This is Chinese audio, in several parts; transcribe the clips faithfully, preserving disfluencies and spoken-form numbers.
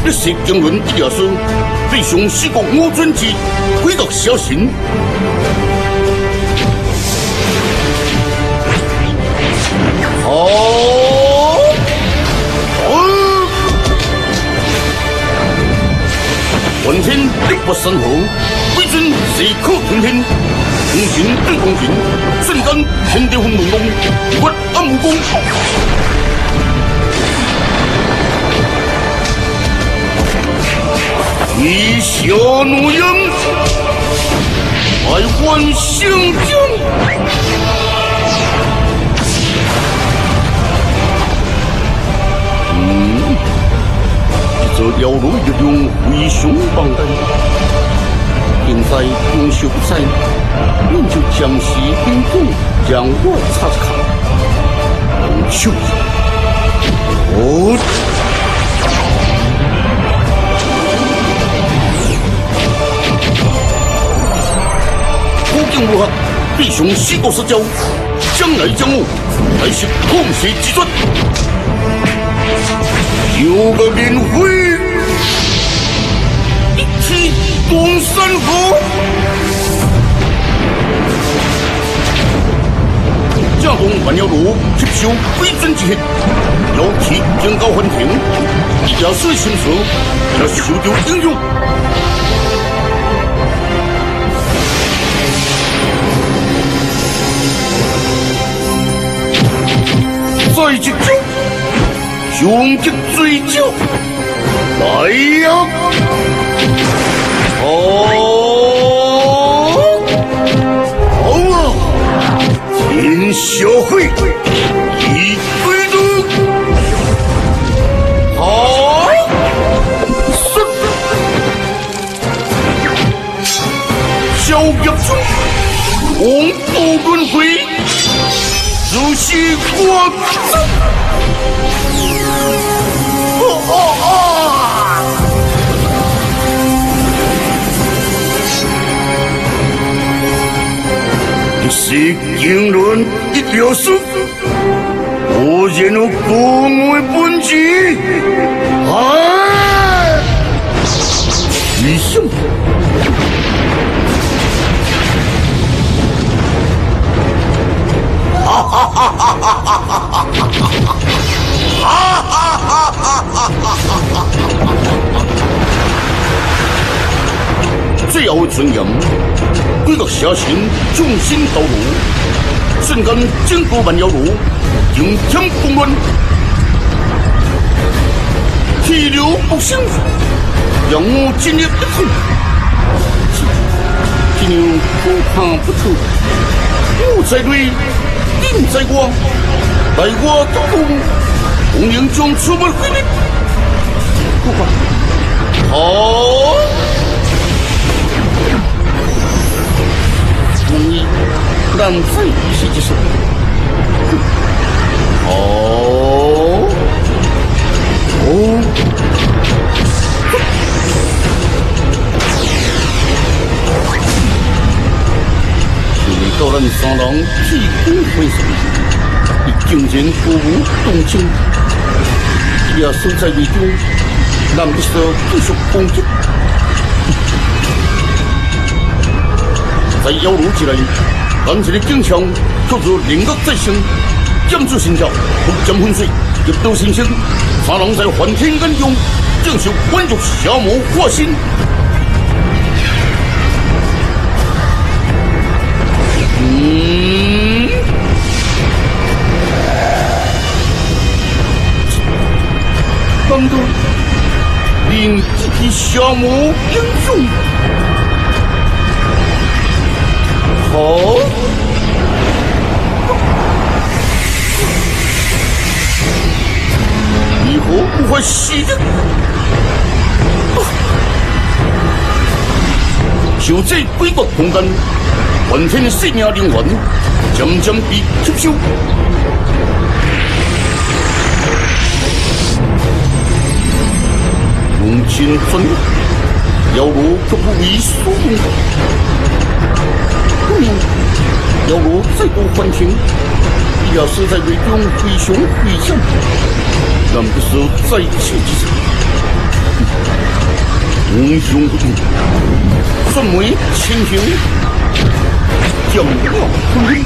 一时经纶一条书，对上四国五尊之鬼国小神。好，云天力拔山河，鬼尊势可吞天，同行对同行，瞬间天地混沌动，屈暗无光。以小怒音，百万圣将。嗯，这妖路力量非常庞大，现在攻守不在，你就暂时兵种让我查查看。手，哦。古今无合，必上四国失交，将来将我乃是空邪之尊。有个免费，一起攻山河。正东万妖罗吸收鬼尊之血，妖气更高翻天，一条水心蛇也受到影响。再一招，终极追究，来呀！哦，好啊！天小会一归都，好，是小业中，红度轮回。如是我走，哦哦哦！一时经纶一条书，我然有公为本质，啊！你想？哈哈哈哈哈哈哈哈！哈哈哈哈哈哈！最后尊严，鬼国邪神众星斗罗，瞬间整个万妖罗迎天崩乱，气流不兴，让我今日一痛。今日不怕不吐，我在内。定在我，待我督工，红缨将出门回来。不怕，好，容易难在实际上。好，哦，到咱三人气功回旋，以精神鼓舞动情，也守在内中，咱必须继续攻击。在妖路之内，咱这个警枪叫做灵恶再生，剑出心跳，不将昏睡，入道心声。三人在幻天眼中，正是万族邪魔化身。嗯，难道令这匹邪魔英雄？好，以后不会死的。就这鬼国空间。完全生命灵魂渐渐被吸收，用尽全力，妖罗却不为所动。后面，妖罗再度还庭，也是在内中飞翔飞翔，但不是再次之时。 英雄不定，顺为亲行，将我吞。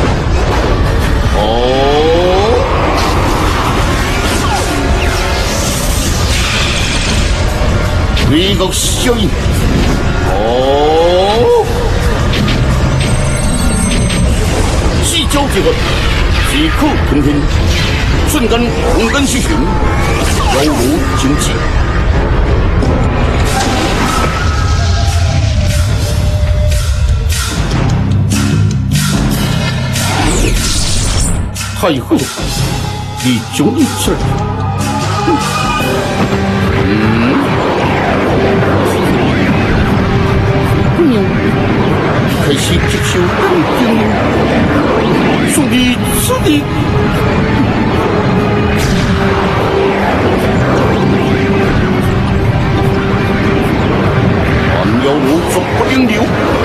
哦，微角效应。哦，细交结合，即可吞天，瞬间空间虚形，犹如经济。太后，你终于起来了。嗯，姑娘，开始接受肯定，兄弟，兄弟。俺要如足不应流。